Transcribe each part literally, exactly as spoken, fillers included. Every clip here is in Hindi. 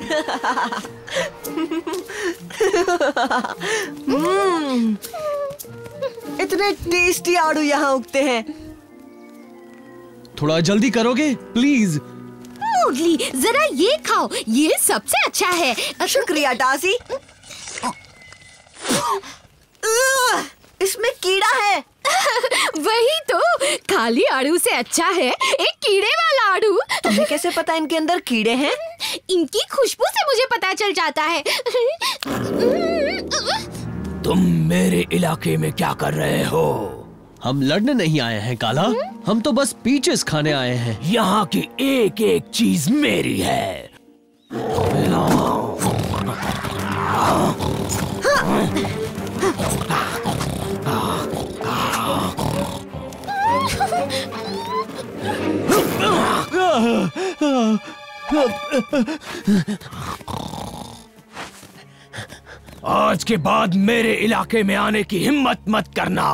हम्म, इतने टेस्टी आड़ू यहाँ उगते हैं। थोड़ा जल्दी करोगे प्लीज? मोगली, जरा ये खाओ, ये सबसे अच्छा है। शुक्रिया डाजी। इसमें कीड़ा है। वही तो, खाली आड़ू से अच्छा है एक कीड़े वाला आड़ू। तुम्हें कैसे पता इनके अंदर कीड़े हैं? इनकी खुशबू से मुझे पता चल जाता है। तुम मेरे इलाके में क्या कर रहे हो? हम लड़ने नहीं आए हैं काला, हम तो बस पीचेस खाने आए हैं। यहाँ की एक एक चीज मेरी है। आज के बाद मेरे इलाके में आने की हिम्मत मत करना।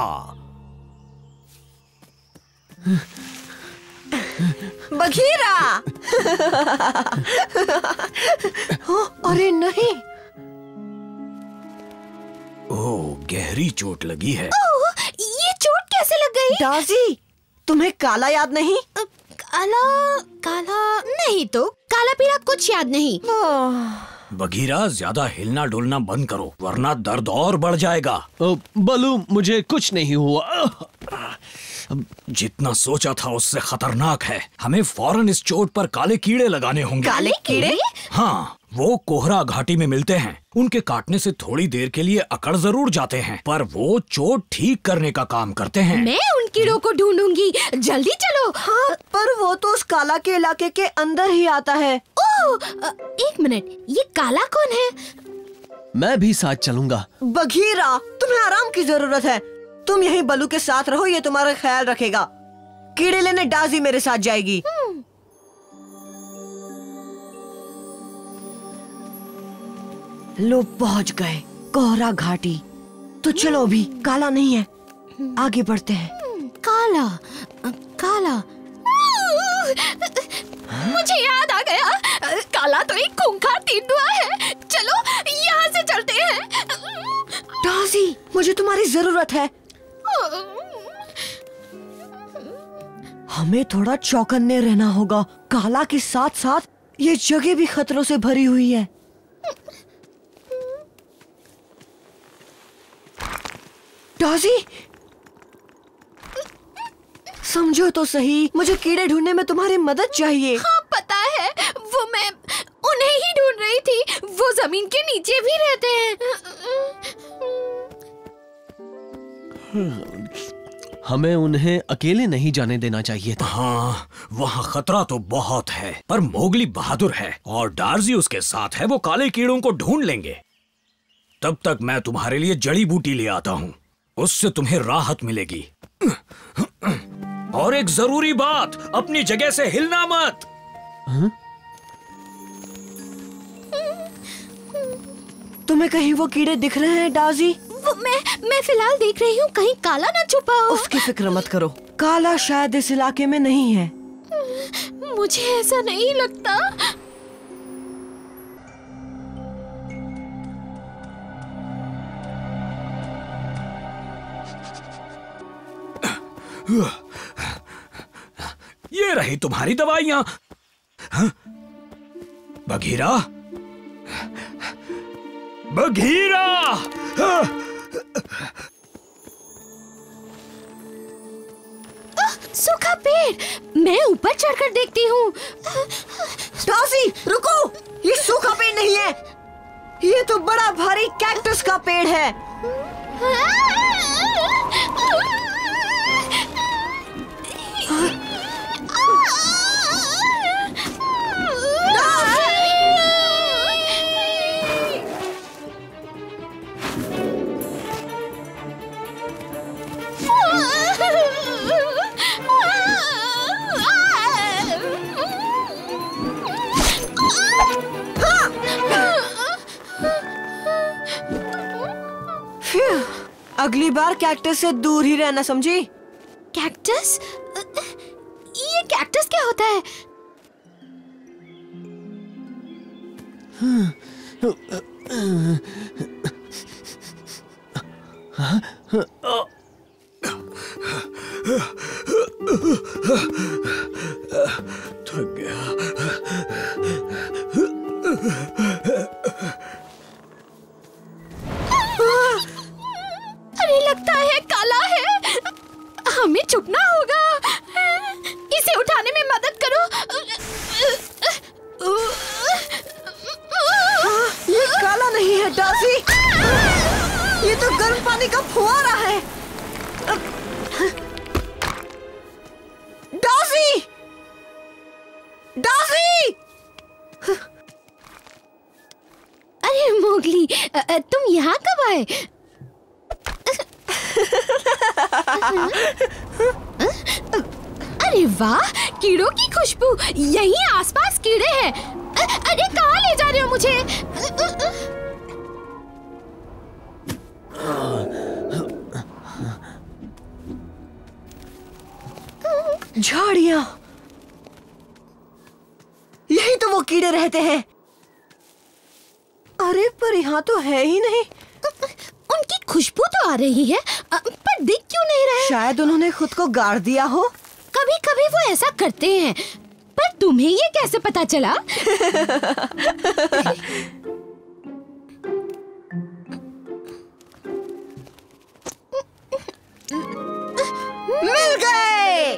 बघीरा। अरे नहीं। ओह, गहरी चोट लगी है। ओह, ये चोट कैसे लग गई? डाजी, तुम्हें काला याद नहीं? काला काला नहीं तो, काला पीला कुछ याद नहीं। बघीरा, ज्यादा हिलना डुलना बंद करो वरना दर्द और बढ़ जाएगा। बलू, मुझे कुछ नहीं हुआ। जितना सोचा था उससे खतरनाक है। हमें फौरन इस चोट पर काले कीड़े लगाने होंगे। काले कीड़े? हाँ, वो कोहरा घाटी में मिलते हैं। उनके काटने से थोड़ी देर के लिए अकड़ जरूर जाते हैं, पर वो चोट ठीक करने का काम करते हैं। मैं उन कीड़ों को ढूंढूंगी, जल्दी चलो। हाँ, पर वो तो उस काला के इलाके के अंदर ही आता है। ओह, एक मिनट, ये काला कौन है? मैं भी साथ चलूंगा। बघीरा, तुम्हें आराम की जरूरत है। तुम यहीं बलू के साथ रहो, ये तुम्हारा ख्याल रखेगा। कीड़े लेने डाजी मेरे साथ जाएगी। लो, पहुंच गए कोहरा घाटी। तो चलो, अभी काला नहीं है, आगे बढ़ते हैं। काला काला मुझे याद आ गया, काला तो एक खूंखार तेंदुआ है। चलो यहाँ से चलते हैं। डाजी, मुझे तुम्हारी जरूरत है। हमें थोड़ा चौकन्ने रहना होगा। काला के साथ साथ ये जगह भी खतरों से भरी हुई है। डाजी, समझो तो सही, मुझे कीड़े ढूंढने में तुम्हारी मदद चाहिए। हाँ पता है, वो मैं उन्हें ही ढूंढ रही थी। वो जमीन के नीचे भी रहते हैं। हमें उन्हें अकेले नहीं जाने देना चाहिए था। हाँ, वहाँ खतरा तो बहुत है, पर मोगली बहादुर है और डार्जी उसके साथ है। वो काले कीड़ों को ढूंढ लेंगे। तब तक मैं तुम्हारे लिए जड़ी बूटी ले आता हूँ, उससे तुम्हें राहत मिलेगी। और एक जरूरी बात, अपनी जगह से हिलना मत। हाँ? तुम्हें कहीं वो कीड़े दिख रहे हैं डाजी? वो मैं मैं फिलहाल देख रही हूँ, कहीं काला ना छुपा हो। उसकी फिक्र मत करो, काला शायद इस इलाके में नहीं है। मुझे ऐसा नहीं लगता। ये रही तुम्हारी दवाइयां। हाँ? बघीरा, बघीरा! हाँ? सूखा पेड़, मैं ऊपर चढ़कर देखती हूँ। डाजी, रुको, ये सूखा पेड़ नहीं है, ये तो बड़ा भारी कैक्टस का पेड़ है। अगली बार कैक्टस से दूर ही रहना, समझी? कैक्टस? ये कैक्टस क्या होता है? थक गया। अरे लगता है काला है, हमें छुपना होगा। इसे उठाने में मदद करो। ये काला नहीं है डार्सी, ये तो गर्म पानी का फुहारा है। Darcy, Darcy! अरे मोगली, तुम यहाँ कब आए? अरे वाह, कीड़ों की खुशबू। यहीं आसपास कीड़े हैं। अरे कहाँ ले जा रहे हो मुझे? झाड़ियाँ, यही तो वो कीड़े रहते हैं। अरे पर यहाँ तो है ही नहीं। उनकी खुशबू तो आ रही है, पर दिख क्यों नहीं रहे? शायद उन्होंने खुद को गाड़ दिया हो। कभी कभी वो ऐसा करते हैं, पर तुम्हें ये कैसे पता चला? मिल गए।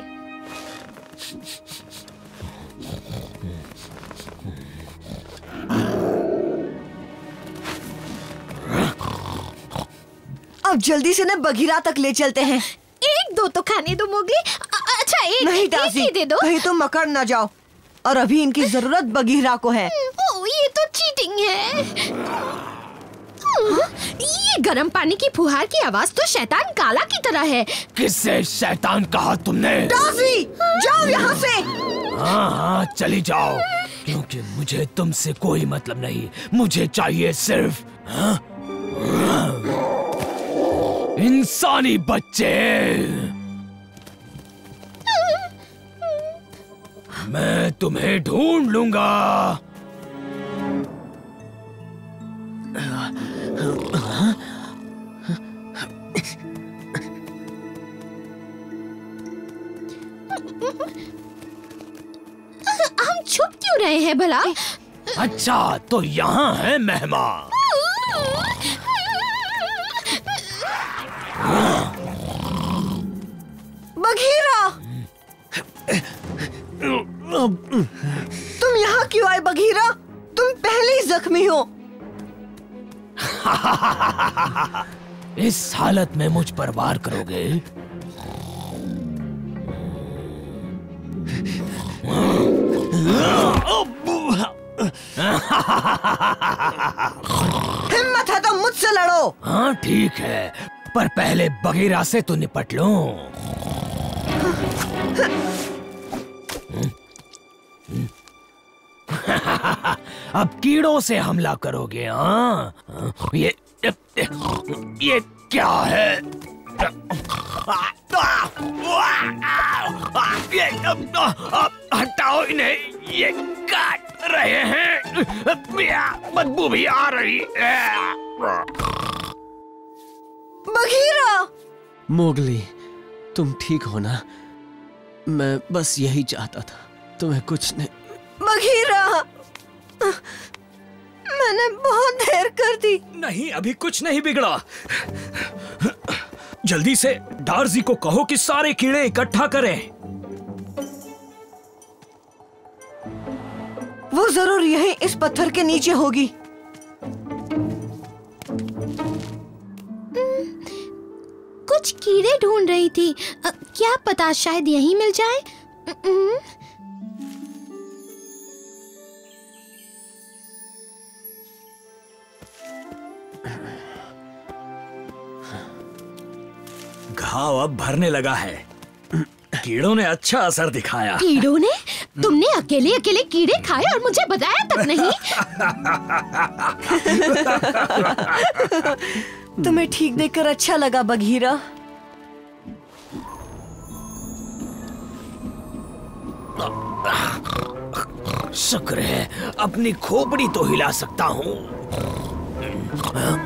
अब जल्दी से न बघीरा तक ले चलते हैं। एक दो तो खाने दो मोगली। अच्छा एक नहीं एक दासी, ही दे दो। कहीं तुम मकड़ न जाओ। और अभी इनकी जरूरत बघीरा को है। ओ, ये तो चीटिंग है। ये गर्म पानी की फुहार की आवाज तो शैतान काला की तरह है। किससे शैतान कहा तुमने? दासी, जाओ यहाँ से। हाँ हाँ चली जाओ, क्योंकि मुझे तुमसे कोई मतलब नहीं। मुझे चाहिए सिर्फ हाँ? इंसानी बच्चे। मैं तुम्हें ढूंढ लूंगा। हम छुप क्यों रहे हैं भला? अच्छा तो यहाँ है मेहमान। बघीरा, तुम यहाँ क्यों आए बघीरा? तुम पहले ही जख्मी हो। इस हालत में मुझ पर वार करोगे? हिम्मत है तो मुझसे लड़ो। हाँ ठीक है, पर पहले बघीरा से तो निपट लो। अब कीड़ों से हमला करोगे? हाँ ये ये क्या है? ये हटाओ इन्हें, ये काट रहे हैं। बदबू भी आ रही है। बघीरा, मोगली, तुम ठीक हो ना? मैं बस यही चाहता था, तुम्हें कुछ नहीं। बघीरा, मैंने बहुत देर कर दी। नहीं, अभी कुछ नहीं बिगड़ा। जल्दी से डार्जी को कहो कि सारे कीड़े इकट्ठा करें। वो जरूर यहीं इस पत्थर के नीचे होगी। कुछ कीड़े ढूंढ रही थी। अ, क्या पता शायद यहीं मिल जाए। घाव अब भरने लगा है। कीड़ों ने अच्छा असर दिखाया। कीड़ों ने? तुमने अकेले अकेले कीड़े खाए और मुझे बताया तक नहीं। तुम्हें ठीक देखकर अच्छा लगा बघीरा। शुक्र है अपनी खोपड़ी तो हिला सकता हूँ।